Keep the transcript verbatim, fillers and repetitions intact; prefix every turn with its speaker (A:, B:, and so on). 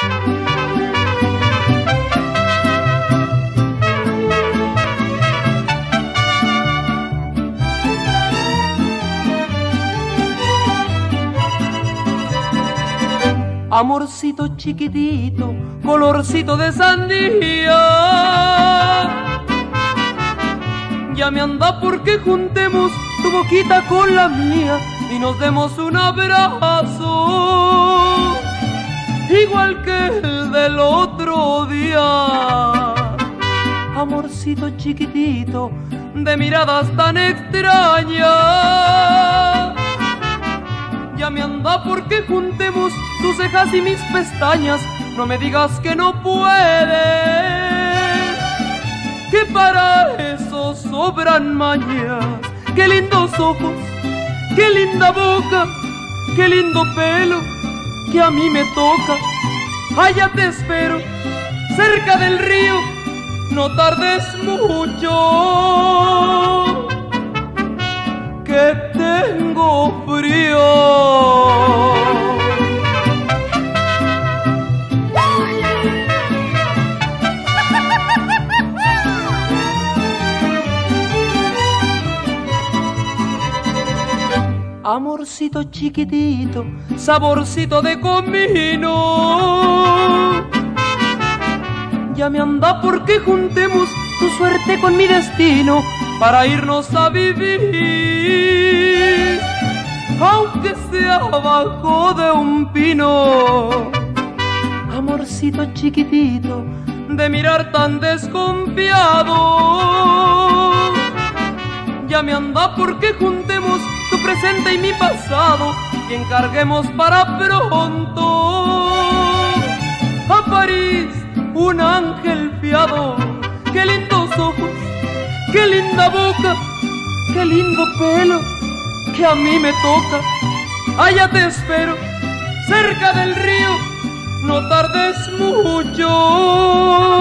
A: Amorcito chiquitito, colorcito de sandía, ya me anda porque juntemos tu boquita con la mía y nos demos un abrazo, igual que el del otro día. Amorcito chiquitito, de miradas tan extrañas, ya me anda porque juntemos tus cejas y mis pestañas. No me digas que no puedes, que para eso sobran mañas. Qué lindos ojos, qué linda boca, qué lindo pelo que a mí me toca. Allá te espero, cerca del río, no tardes mucho, que tengo frío. Amorcito chiquitito, saborcito de comino, ya me anda porque juntemos tu suerte con mi destino para irnos a vivir, aunque sea abajo de un pino. Amorcito chiquitito, de mirar tan desconfiado, ya me anda porque juntemos tu presente y mi pasado y encarguemos para pronto a París un ángel fiado. Qué lindos ojos, qué linda boca, qué lindo pelo que a mí me toca. Allá te espero, cerca del río, no tardes mucho.